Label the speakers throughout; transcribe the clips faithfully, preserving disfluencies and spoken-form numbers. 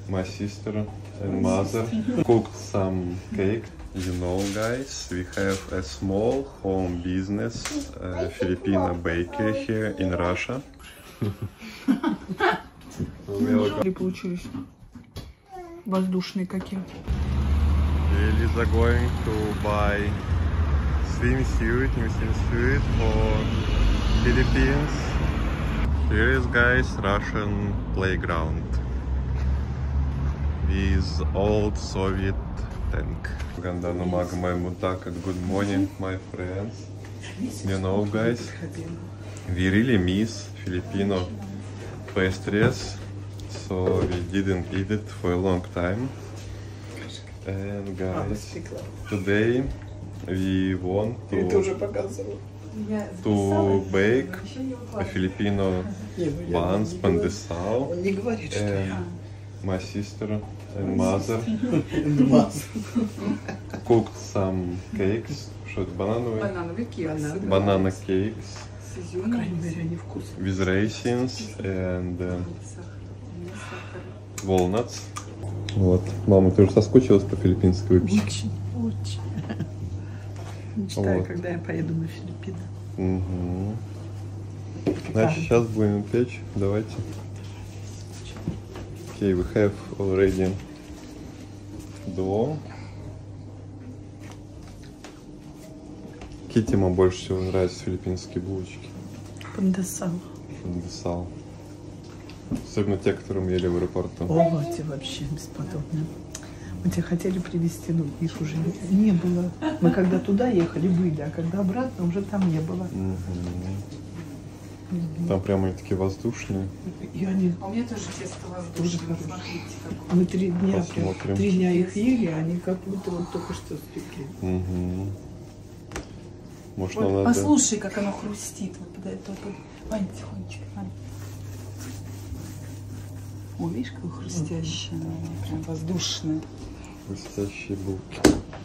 Speaker 1: my sister and mother cooked some cake. You know, guys, we have a small home business, uh, Filipino bakery here in Russia.
Speaker 2: Получились воздушные какие.
Speaker 1: Elisa going to buy swimsuit, new swimsuit for Philippines. Here is, guys, Russian playground with old Soviet tank. Gandana Magma Mutaka, good morning, my friends. You know, guys, we really miss Filipino pastries, so we didn't eat it for a long time. And guys, today we want to, to bake a Filipino buns, pandesal, and my sister and mother cooked some cakes, что это, банановые?
Speaker 2: Банановые кексы.
Speaker 1: Banana cakes
Speaker 2: По крайней мере, они вкусные.
Speaker 1: with raisins and uh, walnuts. Вот. Мама, ты уже соскучилась по филиппинской выпечке?
Speaker 2: Очень, очень. Мечтаю,
Speaker 1: Вот.
Speaker 2: когда я поеду на Филиппины.
Speaker 1: Угу. Значит, сейчас будем печь. Давайте. Okay, we have already dough. Какие тебе больше всего нравятся филиппинские булочки?
Speaker 2: Пандесал.
Speaker 1: Пандесал. Особенно те, которые мы ели в аэропорту.
Speaker 2: О, эти вообще бесподобные. Мы тебя хотели привезти, но их уже не, не было. Мы когда туда ехали, были, а когда обратно, уже там не было.
Speaker 1: Угу. Там прямо они такие воздушные.
Speaker 2: И они
Speaker 3: А у меня тоже тесто
Speaker 2: тоже
Speaker 3: воздушное.
Speaker 2: хорошие.
Speaker 3: Смотрите, какое.
Speaker 2: Мы три дня,
Speaker 1: Посмотрим.
Speaker 2: три дня их ели, а они как будто вот только что спекли.
Speaker 1: Угу. Может,
Speaker 3: Вот
Speaker 1: нам надо...
Speaker 3: послушай, как оно хрустит. Вот под это, под... Вань, тихонечко, Вань. О, видишь, какое хрустящее. Оно прям воздушное.
Speaker 1: Хрустящие булки.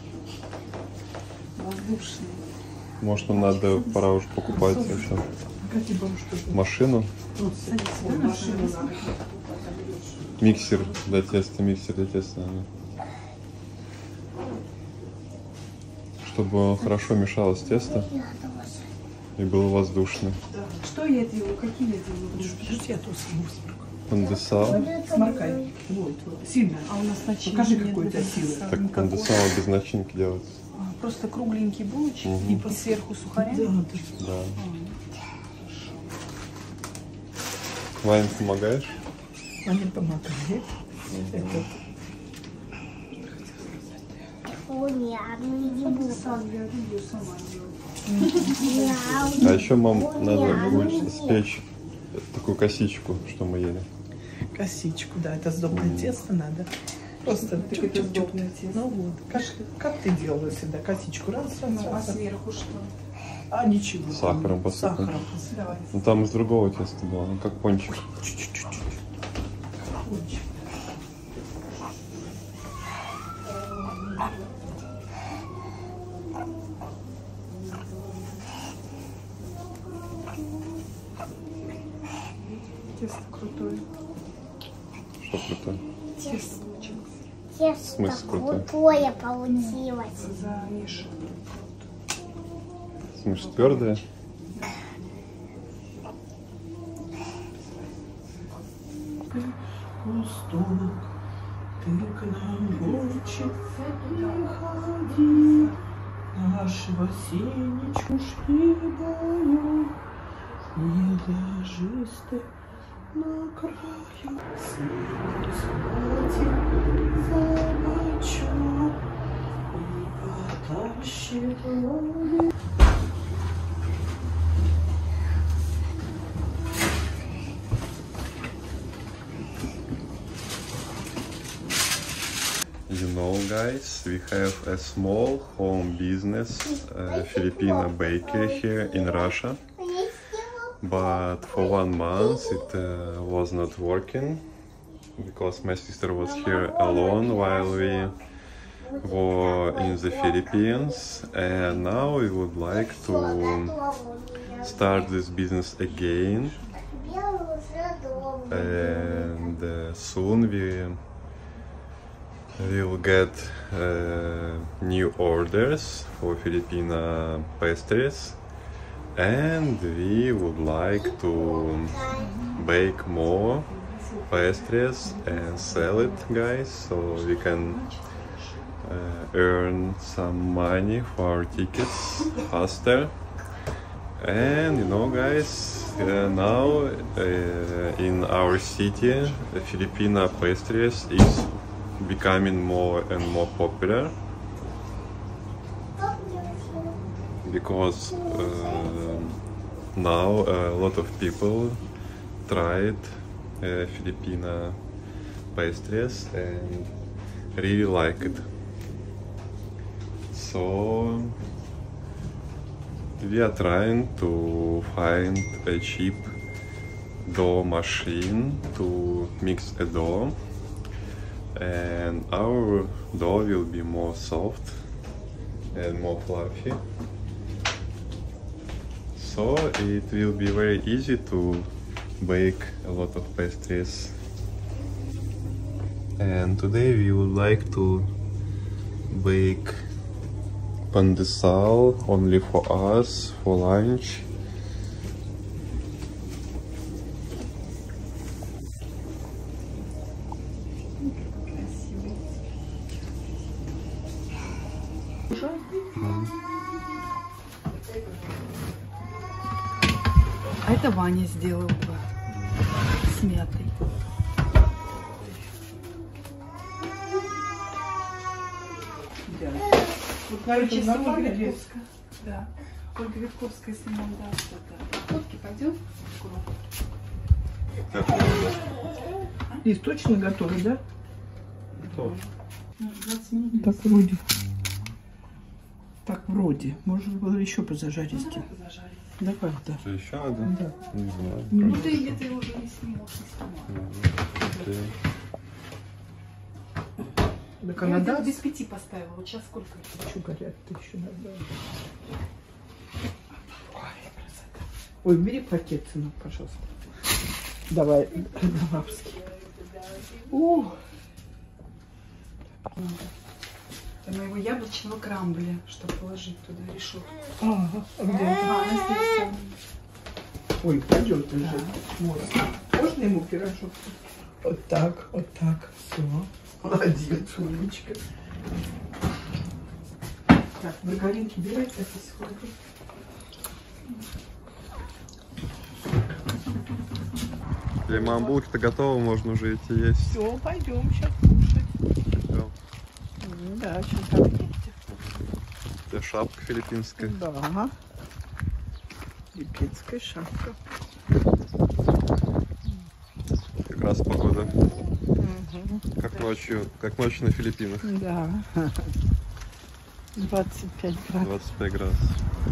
Speaker 3: Воздушное.
Speaker 1: Может, нам надо, пора уже покупать еще
Speaker 2: Какие бабушки?
Speaker 1: машину.
Speaker 2: Ой, машину надо.
Speaker 1: Миксер для теста, миксер для теста. надо. Чтобы хорошо мешалось тесто и было воздушно.
Speaker 3: Что я делаю? Какие я делаю?
Speaker 2: Подожди, я тут саму сморкаю.
Speaker 1: Пандесал.
Speaker 2: Сморкай. Вот, вот. Сильно.
Speaker 3: А у нас начинки
Speaker 2: Покажи,
Speaker 3: нет,
Speaker 2: какой у тебя
Speaker 3: без
Speaker 2: силы.
Speaker 3: мяса,
Speaker 1: Так
Speaker 3: никакого.
Speaker 1: пандесал без начинки делается.
Speaker 3: А, просто кругленькие булочки
Speaker 1: Мгм.
Speaker 3: и по сверху сухарями.
Speaker 2: Да, да.
Speaker 1: Да. Ваня, помогаешь?
Speaker 2: Они помогают. Это
Speaker 4: Ой, я не буду.
Speaker 3: Сам я люблю сама делать.
Speaker 1: А еще, мам, надо будет спечь такую косичку, что мы ели.
Speaker 2: косичку, да, это сдобное тесто надо. Просто
Speaker 3: Так это
Speaker 2: чуть-чуть.
Speaker 3: сдобное тесто.
Speaker 2: Ну вот, как, как ты делала всегда? Косичку раз, раз,
Speaker 3: Ну, а
Speaker 2: раз.
Speaker 3: сверху что?
Speaker 2: А ничего.
Speaker 1: Сахаром посыпать.
Speaker 2: Сахаром.
Speaker 3: Давай.
Speaker 1: Ну там из другого теста было, ну как пончик.
Speaker 2: Чуть-чуть. Очень.
Speaker 3: Тесто крутое.
Speaker 1: Что круто?
Speaker 3: Тесто
Speaker 4: Тесто
Speaker 1: смысле круто?
Speaker 4: крутое получилось.
Speaker 3: замешано.
Speaker 1: В смысле, твердое?
Speaker 2: Пусток, ты к нам больше приходи, нашего сенечку шибаю, не ложись ты на краю, схватит за бочок и потащит воды.
Speaker 1: You know, guys, we have a small home business, uh, Filipino bakery here in Russia. But for one month it uh, was not working because my sister was here alone while we were in the Philippines, and now we would like to start this business again, and uh, soon we we'll get uh, new orders for Filipino pastries, and we would like to bake more pastries and sell it, guys, so we can uh, earn some money for our tickets faster. And you know, guys, uh, now uh, in our city, the Filipino pastries is becoming more and more popular, because uh, now a lot of people tried uh, Filipino pastries and really like it. So we are trying to find a cheap dough machine to mix a dough, and our dough will be more soft and more fluffy, so it will be very easy to bake a lot of pastries. And today we would like to bake pan de sal only for us for lunch.
Speaker 3: А это Ваня сделал с мятой. Короче, с Ольгой Витковской. Да. Ольга Витковская с ним, да, что-то. Фотки пойдем?
Speaker 2: Лиз, точно готовы, да?
Speaker 1: Готов.
Speaker 3: двадцать минут.
Speaker 2: Так вроде. Так вроде. Может было еще позажарить.
Speaker 3: Зажарить.
Speaker 2: Давай, да.
Speaker 1: Что, еще надо?
Speaker 2: Да.
Speaker 1: Не знаю.
Speaker 3: Ну ты где-то его уже не снимал, не снимал.
Speaker 1: Окей.
Speaker 2: Так
Speaker 3: Я
Speaker 2: она
Speaker 3: где-то
Speaker 2: даст.
Speaker 3: без пяти поставила. Вот сейчас сколько?
Speaker 2: Еще горят, ты еще надо. Ой, бери пакет, сынок, пожалуйста. Давай, Романовский. О,
Speaker 3: Это моего яблочного крамбля, чтобы положить туда решетку.
Speaker 2: ага, а где?
Speaker 3: А, она здесь.
Speaker 2: Ой, пойдет уже. Вот. Можно ему пирожок? Вот так, вот так. Все. Молодец, умничка. Так, маргаринки берите, это сколько?
Speaker 1: Или мам, булки-то готовы, можно уже идти есть.
Speaker 2: Все, пойдем сейчас кушать.
Speaker 1: Всё.
Speaker 2: Да, сейчас объедете.
Speaker 1: Это шапка филиппинская.
Speaker 2: Да. Липецкая шапка.
Speaker 1: Как раз погода.
Speaker 2: Угу.
Speaker 1: Как ночью, как ночью на Филиппинах.
Speaker 2: Да. двадцать пять градусов.
Speaker 1: двадцать пять градусов.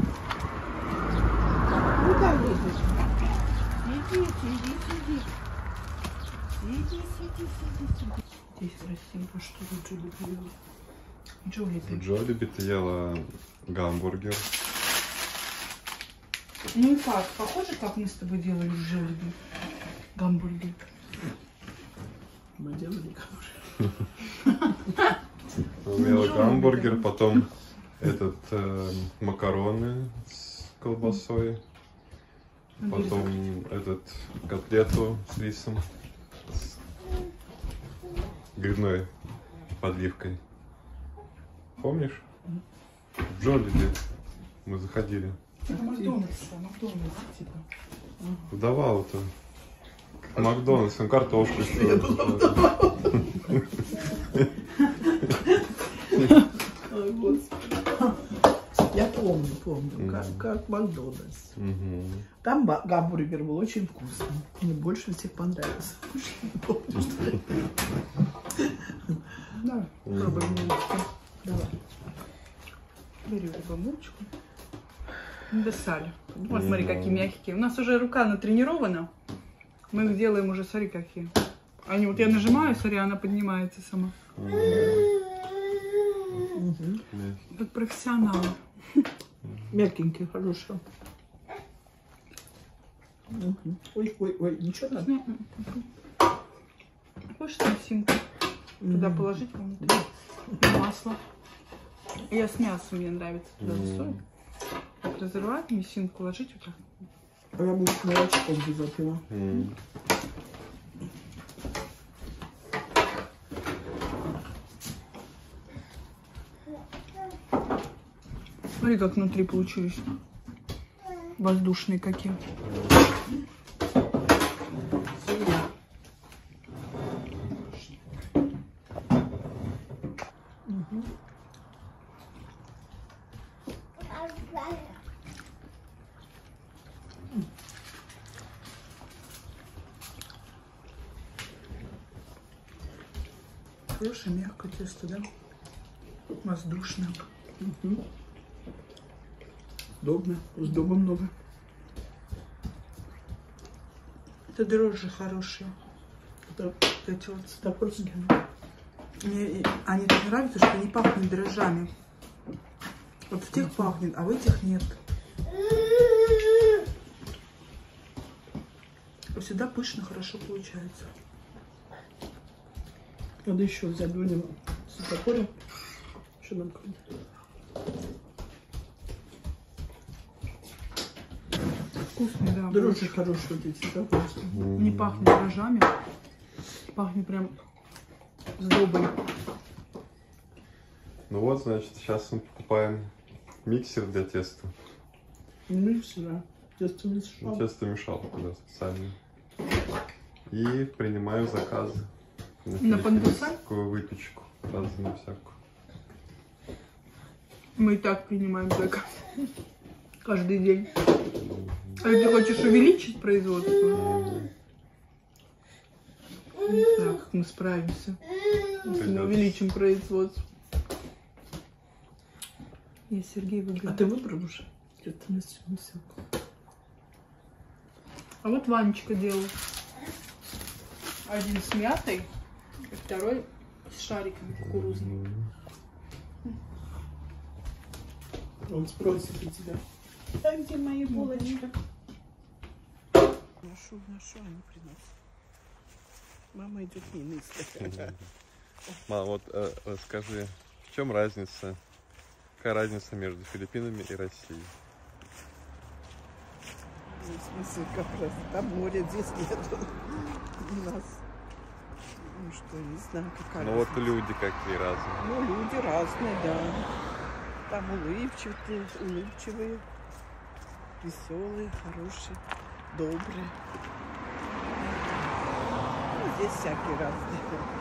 Speaker 2: Куда едешь? Идите, идите, идите. Иди, сиди, сиди, сиди. Здесь в России по что ли Джоли привела? Джоли
Speaker 1: В Джоллиби ты ела гамбургер.
Speaker 3: Ну и как? Похоже, как мы с тобой делали в Джоллиби? Гамбургер.
Speaker 2: Мы делали гамбургер.
Speaker 1: Ела гамбургер, потом этот э, макароны с колбасой, потом этот котлету с рисом, с грибной подливкой. Помнишь? В Джоллиби мы заходили.
Speaker 3: Это Макдональдс, Макдональдс типа.
Speaker 1: Вдавал-то. Макдональдс, он картошку
Speaker 2: Ой, Господи. Я помню, помню, как, как Макдональдс. Там ба- гамбургер был очень вкусный. Мне больше всех понравился. Не помню, что это. Давай, пробуем мультики. Давай.
Speaker 3: Бери рыбомучку. До сали. Вот смотри, какие мягкие. У нас уже рука натренирована. Мы их делаем уже, смотри, какие. Они вот я нажимаю, смотри, она поднимается сама.
Speaker 2: Угу.
Speaker 3: Как профессионалы.
Speaker 2: Мягенький, хорошо. Угу. Ой, ой, ой, ничего надо.
Speaker 3: Хочешь там симку? Туда
Speaker 2: Мгм.
Speaker 3: положить внутри масло. Я с мясом, мне нравится туда засовывать. Так разрывать, мясинку ложить вот так.
Speaker 2: А я бы с молочком бы запила.
Speaker 1: М.
Speaker 3: Смотри, как внутри получились. Воздушные какие. Хорошее мягкое тесто, да? Воздушное.
Speaker 2: Угу. Удобно. Сдоба много.
Speaker 3: Это дрожжи хорошие.
Speaker 2: Это
Speaker 3: Вот эти вот.
Speaker 2: стопорские.
Speaker 3: Мне и- они так нравятся, что не пахнут дрожжами. Вот в тех пахнет, а в этих нет. Всегда пышно, хорошо получается.
Speaker 2: Надо еще взять будем сухопоря. Что нам кроме?
Speaker 3: Вкусный, да.
Speaker 2: Дрожжи хорошие вот эти, сухопорские.
Speaker 3: Не пахнет дрожжами. Пахнет прям сдобой.
Speaker 1: Ну вот, значит, сейчас мы покупаем миксер для теста.
Speaker 2: Миксера. Тесто не
Speaker 1: Ну,
Speaker 2: сшал.
Speaker 1: тесто мешалку туда специально. И принимаю заказы.
Speaker 3: На пандуса?
Speaker 1: Такую выпечку разную всякую.
Speaker 3: Мы и так принимаем заказ. Каждый день. А ты хочешь увеличить производство? Не знаю, как мы справимся. Если мы
Speaker 1: Придётся.
Speaker 3: увеличим производство. Я Сергей
Speaker 2: А
Speaker 3: выбрал.
Speaker 2: ты выбрал-уже? Тесто не сшал.
Speaker 3: А вот Ванечка делал. Один с мятой, и второй с шариками кукурузными.
Speaker 2: Он спросит у тебя.
Speaker 3: А где моя булочка?
Speaker 2: Нашу, нашу, они приносят. Мама идет не низко.
Speaker 1: Мам, вот э, расскажи, в чем разница? Какая разница между Филиппинами и Россией?
Speaker 2: В смысле, как раз там море, здесь нету. У нас, ну что, не знаю, какая
Speaker 1: Ну вот
Speaker 2: разница.
Speaker 1: люди какие разные.
Speaker 2: Ну, люди разные, да. Там улыбчивые, улыбчивые, веселые, хорошие, добрые. Ну, здесь всякие разные.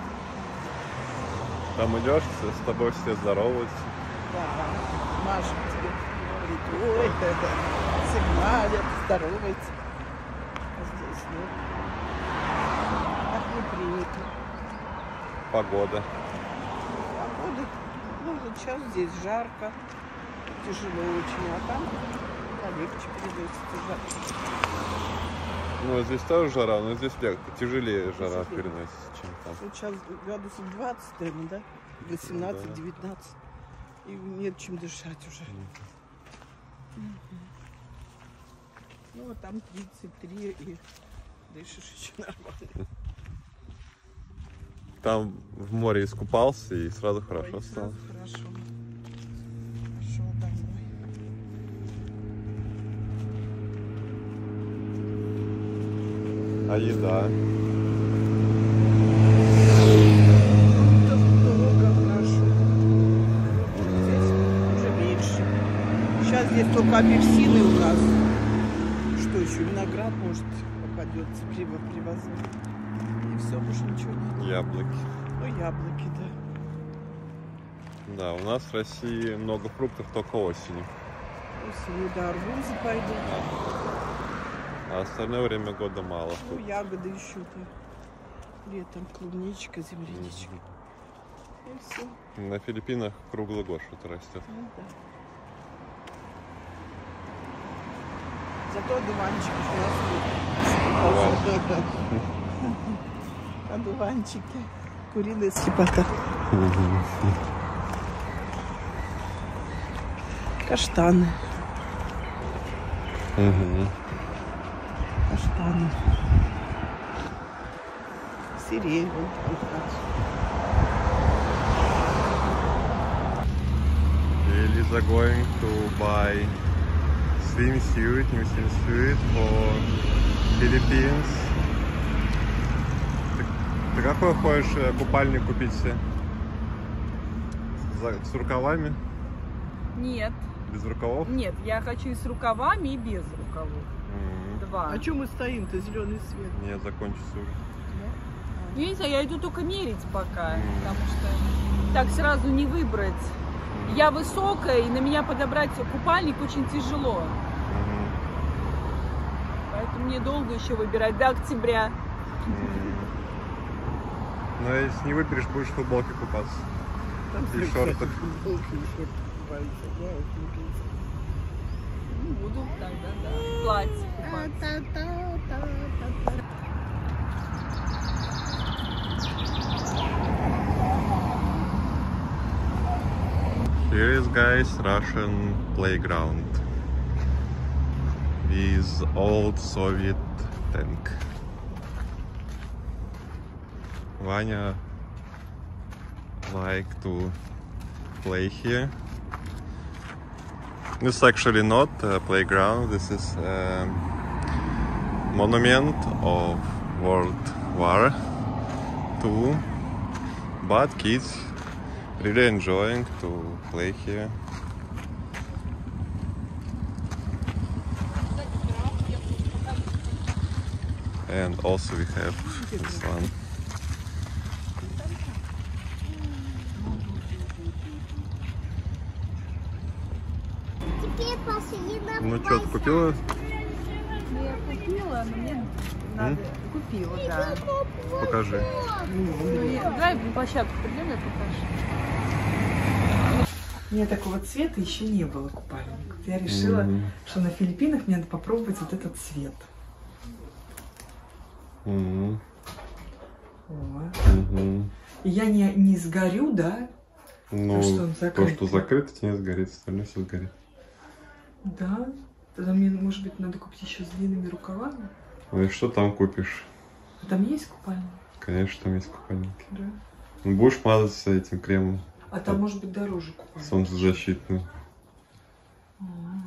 Speaker 1: Там идешь, с тобой все здороваются.
Speaker 2: Да, машут тебе, говорит, ой, это, сигналят, здороваются. А здесь нет. Так не принято.
Speaker 1: Погода.
Speaker 2: Погода, ну вот сейчас здесь жарко, тяжело очень, а там полегче переносится жарко.
Speaker 1: Ну, здесь тоже жара, но здесь легче, тяжелее жара
Speaker 2: Тяжелее.
Speaker 1: переносится, чем там.
Speaker 2: Вот сейчас градусов двадцать, наверное, да? восемнадцать-девятнадцать. И нет чем дышать уже. Мгм. Ну, а там тридцать три и дышишь еще нормально.
Speaker 1: Там в море искупался и сразу хорошо
Speaker 2: Ой,
Speaker 1: стало.
Speaker 2: сразу Хорошо. Пошел домой.
Speaker 1: А еда?
Speaker 2: Фруктов много, хорошо. Здесь уже меньше. Сейчас здесь только апельсины у нас. Что еще? Виноград, может, попадется, пиво привозят. И все, больше ничего нет.
Speaker 1: Яблоки.
Speaker 2: Ну, яблоки, да.
Speaker 1: Да, у нас в России много фруктов только осенью.
Speaker 2: Осенью, да, арбузы пойдут.
Speaker 1: А остальное время года мало.
Speaker 2: Ну, ягоды еще-то. Летом клубничка, земляничка. И все.
Speaker 1: На Филиппинах круглый год что-то растет.
Speaker 2: Ну, да. Зато одуванчики у нас нет. Одуванчики. Куриная слепота. Каштаны.
Speaker 1: Мгм.
Speaker 2: Каштаны. Сирень. Вон там, кстати.
Speaker 1: are going to buy swimsuit, new swimsuit for Philippines. Ты, ты какой хочешь купальник купить себе? С рукавами?
Speaker 3: Нет.
Speaker 1: Без рукавов?
Speaker 3: Нет, я хочу и с рукавами, и без рукавов.
Speaker 1: Mm-hmm.
Speaker 3: Два.
Speaker 2: А что мы стоим-то, зеленый свет?
Speaker 1: Нет, закончится уже.
Speaker 3: Я не знаю, я иду только мерить пока, потому что так сразу не выбрать. Я высокая, и на меня подобрать купальник очень тяжело.
Speaker 1: Mm-hmm.
Speaker 3: Поэтому мне долго еще выбирать, до октября.
Speaker 1: Mm-hmm. Но если не выберешь, будешь в футболке купаться.
Speaker 2: Там
Speaker 1: И шорты.
Speaker 2: Футболки и шорты купаются. Я вот не пицца.
Speaker 3: Ну, буду тогда, да, в платье купаться.
Speaker 1: Here is, guys, Russian playground with old Soviet tank. Vanya like to play here. This is actually not a playground. This is a monument of World War Two, but kids really enjoying to play here. And also we have this one.
Speaker 4: Теперь пошли на
Speaker 1: Ну что, ты купила?
Speaker 3: Я купила, но мне надо... Купила, да.
Speaker 1: Покажи.
Speaker 3: Давай в площадку придем, я покажу.
Speaker 2: У меня такого цвета еще не было купальников. Я решила,
Speaker 1: Mm.
Speaker 2: что на Филиппинах мне надо попробовать вот этот цвет.
Speaker 1: Мгм.
Speaker 2: Вот.
Speaker 1: Мгм.
Speaker 2: И я не, не сгорю, да?
Speaker 1: Ну,
Speaker 2: А что он
Speaker 1: то,
Speaker 2: закрыт?
Speaker 1: что закрыто, тебе не сгорит, остальное все сгорит.
Speaker 2: Да. Тогда мне, может быть, надо купить еще с длинными рукавами.
Speaker 1: Ну и что там купишь?
Speaker 2: А там есть купальник?
Speaker 1: Конечно, там есть купальники.
Speaker 2: Да.
Speaker 1: Ну, будешь мазаться этим кремом
Speaker 2: А там, может быть, дороже купальник.
Speaker 1: солнцезащитным.
Speaker 2: А.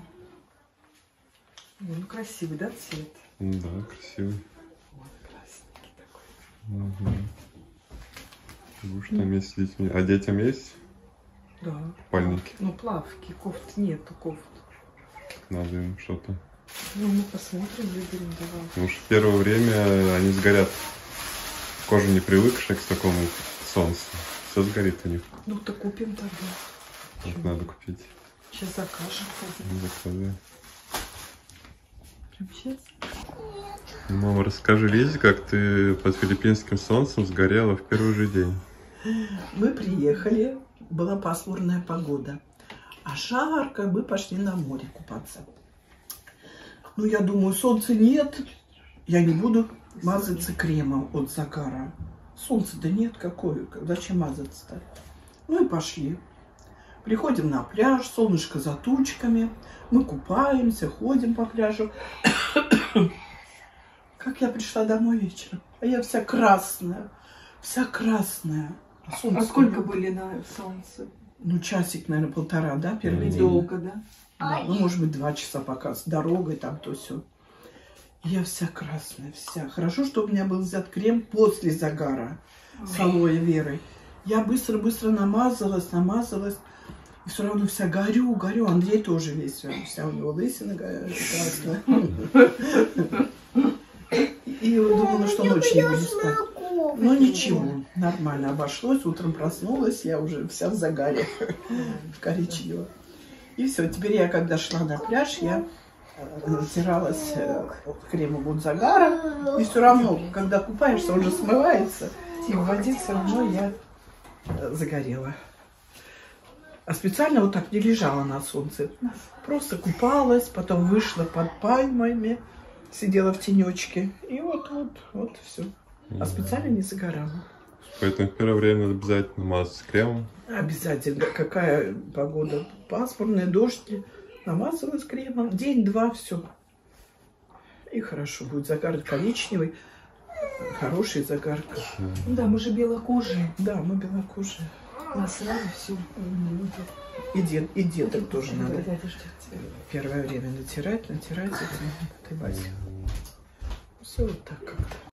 Speaker 2: Ну, красивый, да, цвет?
Speaker 1: Ну да, красивый.
Speaker 2: Вот, красненький такой.
Speaker 1: Мгм. Будешь там есть с детьми. А детям есть
Speaker 2: Да.
Speaker 1: купальники?
Speaker 2: Ну, плавки, кофт нету, кофт.
Speaker 1: Надо им что-то.
Speaker 2: Ну, мы посмотрим, выберем, давай.
Speaker 1: Потому что в первое время они сгорят. Кожа не привыкшая к такому солнцу. Все сгорит у них.
Speaker 2: Ну-то купим тогда.
Speaker 1: Вот
Speaker 2: Чё?
Speaker 1: надо купить.
Speaker 2: Сейчас закажем. Пойдем.
Speaker 1: Ну, заказывай.
Speaker 2: Прям сейчас?
Speaker 1: Мама, расскажи Лизе, как ты под филиппинским солнцем сгорела в первый же день.
Speaker 2: Мы приехали, была пасмурная погода. А жарко, мы пошли на море купаться. Ну, я думаю, солнца нет. Я не буду мазаться кремом от загара. Солнца-то нет, какое. Зачем мазаться-то? Ну и пошли. Приходим на пляж, солнышко за тучками. Мы купаемся, ходим по пляжу. Как я пришла домой вечером. А я вся красная. Вся красная.
Speaker 3: А сколько были на солнце?
Speaker 2: Ну, часик, наверное, полтора, да, первый день?
Speaker 3: Долго, да?
Speaker 2: Да, ну, может быть, два часа пока с дорогой, там, то все. Я вся красная, вся. Хорошо, что у меня был взят крем после загара с алоэ верой. Я быстро-быстро намазалась, намазалась. И все равно вся горю, горю. Андрей тоже весь, вся у него лысина красная. И думала, что ночью не буду спать. Ну ничего, нормально обошлось. Утром проснулась, я уже вся в загаре, в коричневом. И все, теперь я, когда шла на пляж, я натиралась кремом от загара. И все равно, когда купаешься, он же смывается. И в воде все равно я загорела. А специально вот так не лежала на солнце. Просто купалась, потом вышла под пальмами, сидела в тенечке. И вот, вот, вот все. А специально не загорала.
Speaker 1: Поэтому в первое время надо обязательно мазаться кремом.
Speaker 2: Обязательно. Какая погода? Пасмурная, дождь. Намазалась кремом. День-два, все. И хорошо. Будет загар коричневый. Хороший загар.
Speaker 3: Да, мы же белокожие.
Speaker 2: Да, мы белокожие.
Speaker 3: А сразу все.
Speaker 2: И, дет, и деток тоже надо первое время натирать, натирать, натирать. Все вот так как-то.